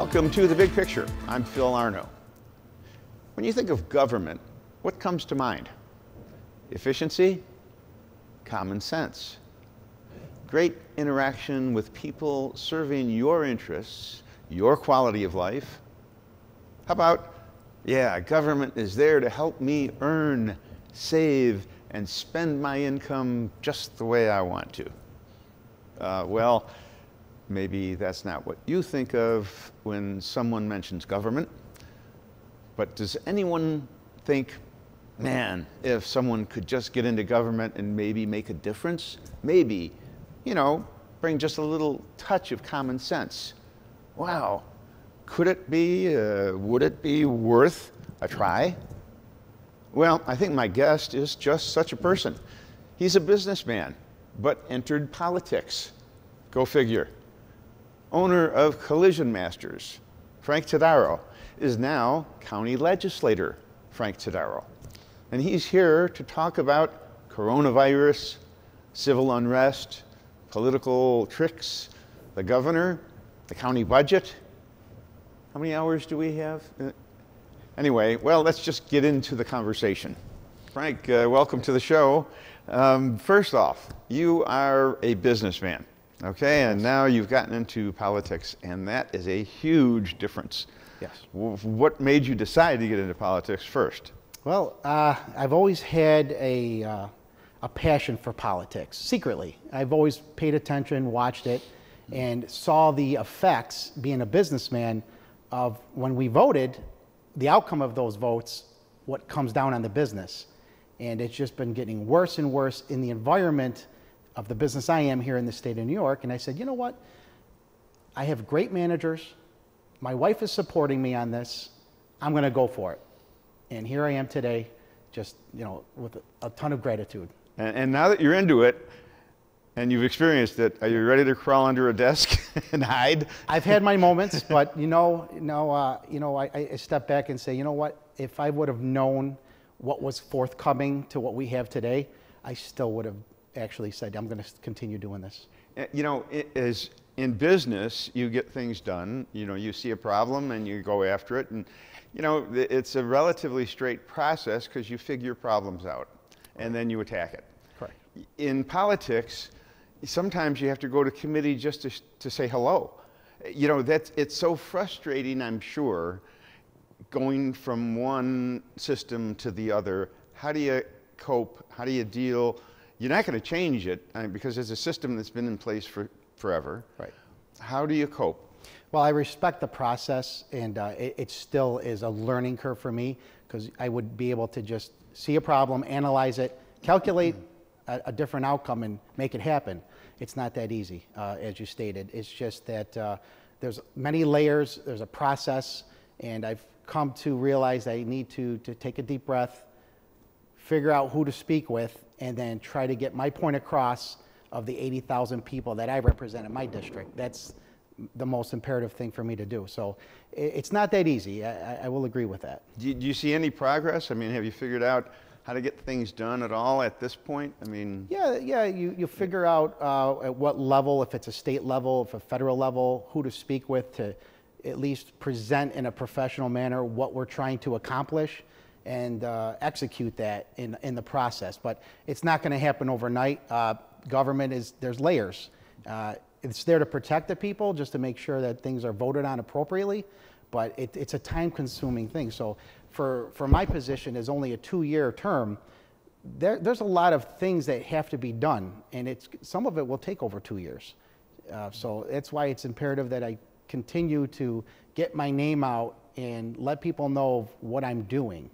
Welcome to The Big Picture. I'm Phil Arno. When you think of government, what comes to mind? Efficiency, common sense, great interaction with people serving your interests, your quality of life. How about, government is there to help me earn, save, and spend my income just the way I want to. Well, maybe that's not what you think of when someone mentions government. But does anyone think, man, if someone could just get into government and maybe make a difference? Maybe, bring just a little touch of common sense. Wow, could it be, would it be worth a try? Well, I think my guest is just such a person. He's a businessman, but entered politics. Go figure. Owner of Collision Masters, Frank Todaro, is now county legislator, Frank Todaro. And he's here to talk about coronavirus, civil unrest, political tricks, the governor, the county budget. How many hours do we have? Anyway, well, let's just get into the conversation. Frank, welcome to the show. First off, you are a businessman. Okay, and now you've gotten into politics, and that is a huge difference. Yes. What made you decide to get into politics first? Well, I've always had a passion for politics, secretly. I've always paid attention, watched it, and saw the effects, being a businessman, of when we voted, the outcome of those votes, what comes down on the business. And it's just been getting worse and worse in the environment of the business I am here in the state of New York. And I said, you know what? I have great managers. My wife is supporting me on this. I'm going to go for it. And here I am today, just, with a ton of gratitude. And now that you're into it and you've experienced it, are you ready to crawl under a desk and hide? I've had my moments, but I step back and say, you know what? If I would have known what was forthcoming to what we have today, I still would have actually said, I'm going to continue doing this. As in business, you get things done. You see a problem and you go after it. And, it's a relatively straight process because you figure problems out and then you attack it. Correct. In politics, sometimes you have to go to committee just to say hello. It's so frustrating, I'm sure, going from one system to the other. How do you cope? How do you deal? You're not going to change it because it's a system that's been in place for forever. Right. How do you cope? Well, I respect the process, and it still is a learning curve for me because I would be able to just see a problem, analyze it, calculate a different outcome, and make it happen. It's not that easy, as you stated. It's just that there's many layers, there's a process, and I've come to realize I need to take a deep breath, figure out who to speak with, and then try to get my point across of the 80,000 people that I represent in my district. That's the most imperative thing for me to do. So it's not that easy. I will agree with that. Do you see any progress? I mean, have you figured out how to get things done at all at this point? I mean... Yeah, you figure out at what level, if it's a state level, if a federal level, who to speak with to at least present in a professional manner what we're trying to accomplish and execute that in the process. But it's not going to happen overnight. Government there's layers. It's there to protect the people, just to make sure that things are voted on appropriately, but it's a time-consuming thing. So for my position is only a 2-year term, there's a lot of things that have to be done, and some of it will take over 2 years. So that's why it's imperative that I continue to get my name out and let people know what I'm doing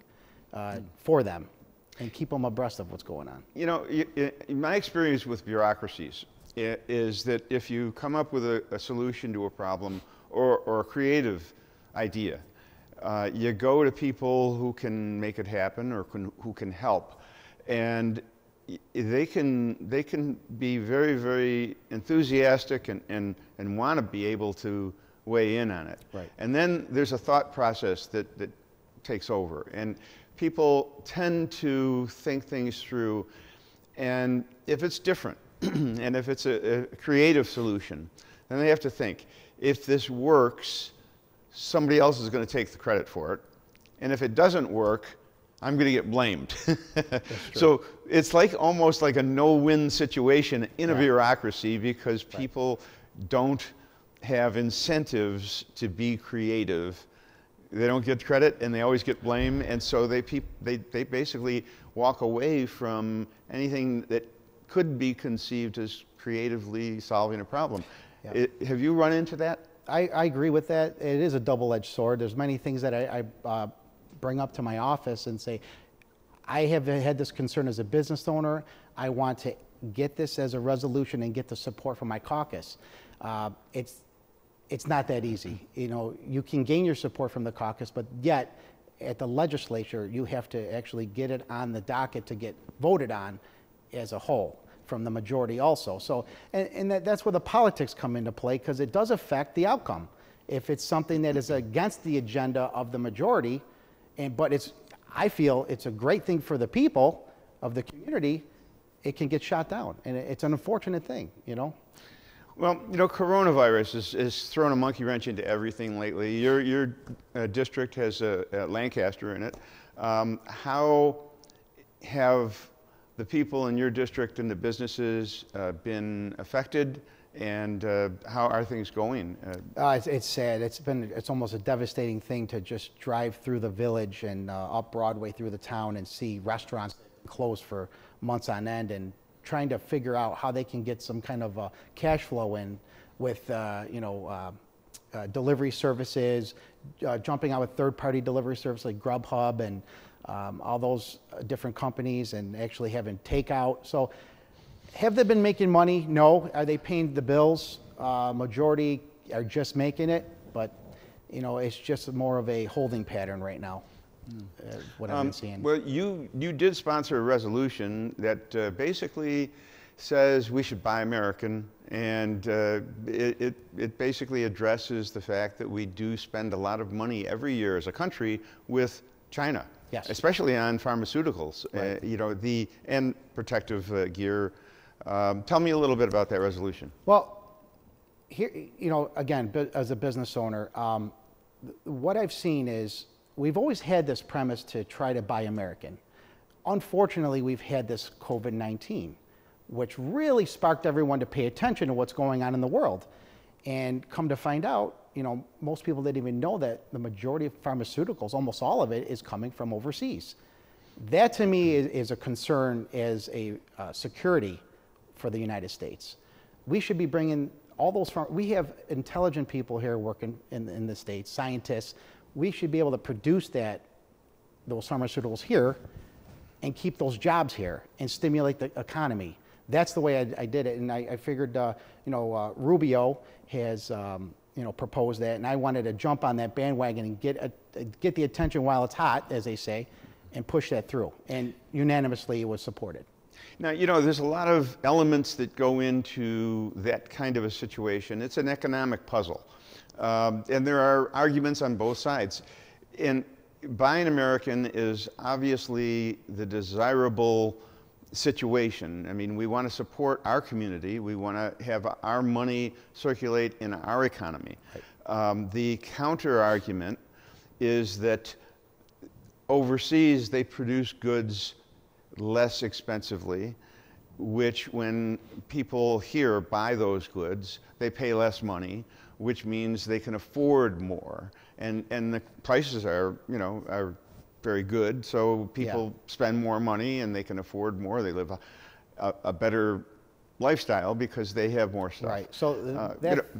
for them and keep them abreast of what's going on. In my experience with bureaucracies is that if you come up with a solution to a problem or a creative idea, you go to people who can make it happen or who can help, and they can be very, very enthusiastic and want to be able to weigh in on it. Right. And then there's a thought process that takes over, and people tend to think things through, and if it's different and if it's a creative solution, then they have to think, if this works, somebody else is going to take the credit for it. And if it doesn't work, I'm going to get blamed. So it's like almost like a no-win situation in a bureaucracy, because people don't have incentives to be creative. They don't get credit and they always get blamed, and so they basically walk away from anything that could be conceived as creatively solving a problem. Have you run into that? I agree with that. It is a double-edged sword. There's many things that I bring up to my office and say, I have had this concern as a business owner. I want to get this as a resolution and get the support from my caucus. It's not that easy. You know, you can gain your support from the caucus, but yet at the legislature, you have to actually get it on the docket to get voted on as a whole from the majority also. So, and that's where the politics come into play, because it does affect the outcome. If it's something that is against the agenda of the majority, but I feel it's a great thing for the people of the community, it can get shot down. And it's an unfortunate thing, you know? Well, you know, coronavirus has thrown a monkey wrench into everything lately. Your district has Lancaster in it. How have the people in your district and the businesses been affected, and how are things going? It's sad. It's almost a devastating thing to just drive through the village and up Broadway through the town and see restaurants closed for months on end, and trying to figure out how they can get some kind of cash flow in with delivery services, jumping out with third-party delivery services like Grubhub and all those different companies, and actually having takeout. So have they been making money? No. Are they paying the bills? Majority are just making it, but you know, it's just more of a holding pattern right now. What I've been seeing. Well, you did sponsor a resolution that basically says we should buy American, and it basically addresses the fact that we do spend a lot of money every year as a country with China, especially on pharmaceuticals, you know, and protective gear. Tell me a little bit about that resolution. Well, here, you know, again, as a business owner, what I've seen is we've always had this premise to try to buy American. Unfortunately, we've had this COVID-19, which really sparked everyone to pay attention to what's going on in the world. And come to find out, you know, most people didn't even know that the majority of pharmaceuticals, almost all of it, is coming from overseas. That to me is a concern as a security for the United States. We should be bringing all those, we have intelligent people here working in the States, scientists. We should be able to produce those pharmaceuticals here and keep those jobs here and stimulate the economy. That's the way I did it, and I figured, Rubio has, proposed that, and I wanted to jump on that bandwagon and get the attention while it's hot, as they say, and push that through. And unanimously, it was supported. Now, you know, there's a lot of elements that go into that kind of a situation. It's an economic puzzle. And there are arguments on both sides. And buying American is obviously the desirable situation. I mean, we want to support our community. We want to have our money circulate in our economy. Right. The counter argument is that overseas they produce goods less expensively, which when people here buy those goods, they pay less money, which means they can afford more. And the prices are very good, so people spend more money and they can afford more. They live a better lifestyle because they have more stuff. Right. So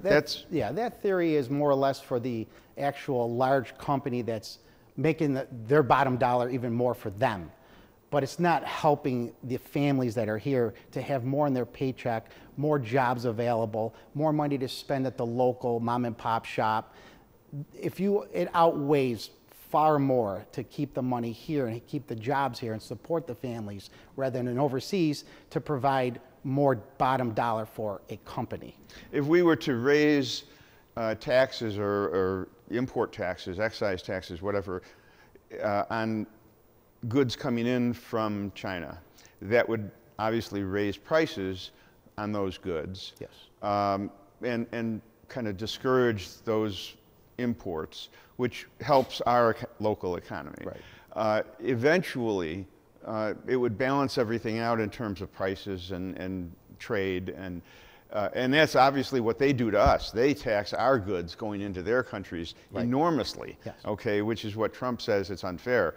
that theory is more or less for the actual large company that's making their bottom dollar even more for them. But it's not helping the families that are here to have more in their paycheck, more jobs available, more money to spend at the local mom and pop shop. It outweighs far more to keep the money here and keep the jobs here and support the families rather than overseas to provide more bottom dollar for a company. If we were to raise taxes or import taxes, excise taxes, whatever, on goods coming in from China, that would obviously raise prices on those goods. Yes. And kind of discourage those imports, which helps our local economy. Right. Eventually, it would balance everything out in terms of prices and trade, and that's obviously what they do to us. They tax our goods going into their countries enormously, yes. Okay, which is what Trump says it's unfair.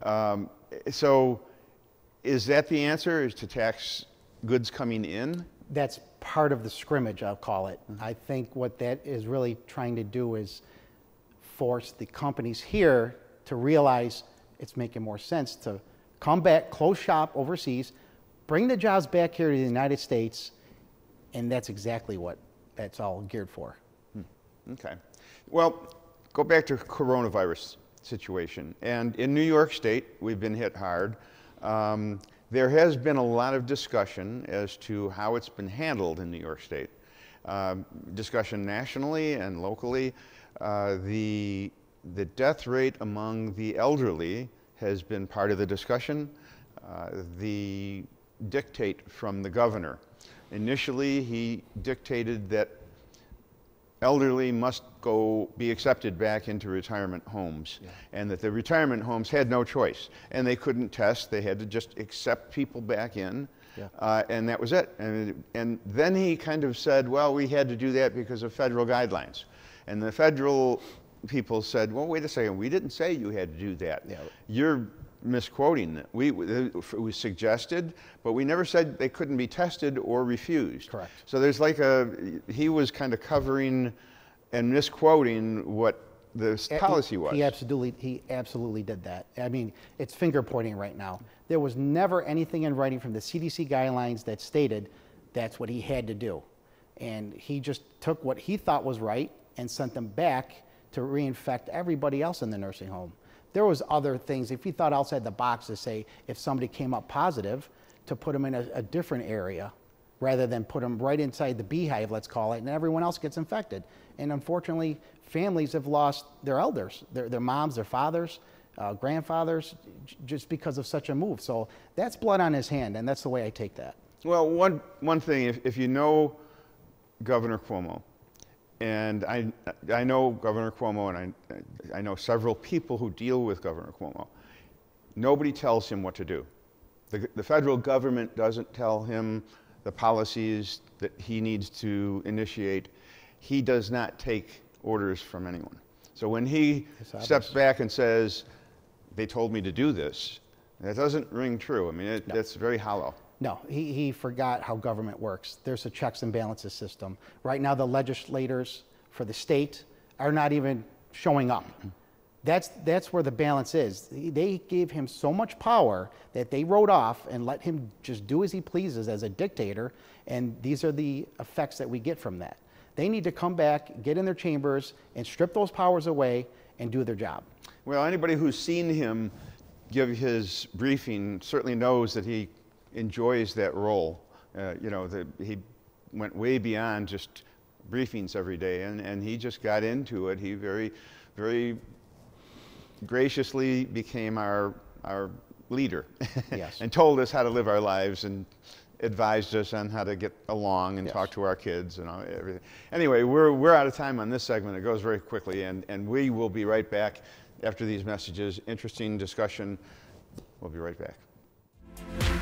So is that the answer, is to tax goods coming in? That's part of the scrimmage, I'll call it. I think what that is really trying to do is force the companies here to realize it's making more sense to come back, close shop overseas, bring the jobs back here to the United States, and that's exactly what that's all geared for. Okay. Well, go back to coronavirus situation. And in New York State, we've been hit hard. There has been a lot of discussion as to how it's been handled in New York State. Discussion nationally and locally. The death rate among the elderly has been part of the discussion. The dictate from the governor. Initially, he dictated that elderly must go be accepted back into retirement homes, and that the retirement homes had no choice, and they couldn't test. They had to just accept people back in, and that was it. And then he kind of said, well, we had to do that because of federal guidelines. And the federal people said, well, wait a second, we didn't say you had to do that. You're misquoting it. It was suggested, but we never said they couldn't be tested or refused. Correct. So there's like he was kind of covering and misquoting what the policy was. He absolutely did that. I mean, it's finger pointing right now. There was never anything in writing from the CDC guidelines that stated that's what he had to do. And he just took what he thought was right and sent them back to reinfect everybody else in the nursing home. There was other things, if he thought outside the box, to say if somebody came up positive, to put them in a different area rather than put them right inside the beehive, let's call it, and everyone else gets infected. And unfortunately, families have lost their elders, their moms, their fathers, grandfathers, just because of such a move. So that's blood on his hand, and that's the way I take that. Well, one thing, if you know Governor Cuomo, and I know Governor Cuomo, and I know several people who deal with Governor Cuomo. Nobody tells him what to do. The federal government doesn't tell him the policies that he needs to initiate. He does not take orders from anyone. So when he steps back and says, they told me to do this, that doesn't ring true. I mean, that's very hollow. No, he forgot how government works. There's a checks and balances system. Right now, the legislators for the state are not even showing up. That's where the balance is. They gave him so much power that they wrote off and let him just do as he pleases as a dictator, and these are the effects that we get from that. They need to come back, get in their chambers, and strip those powers away and do their job. Well, anybody who's seen him give his briefing certainly knows that he enjoys that role. He went way beyond just briefings every day, and he just got into it. He very, very graciously became our leader. Yes. And told us how to live our lives and advised us on how to get along and talk to our kids and everything. Anyway, we're out of time on this segment. It goes very quickly, and we will be right back after these messages. Interesting discussion. We'll be right back.